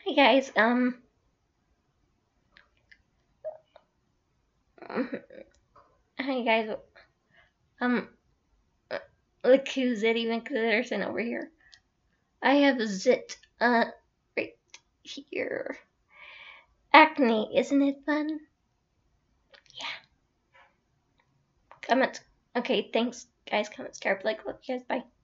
Hey guys, hi guys, um, look who's Eddie McPherson over here. I have a zit, right here. Acne, isn't it fun? Yeah. Comments. Okay, thanks guys, comment, subscribe, like, love you guys, bye.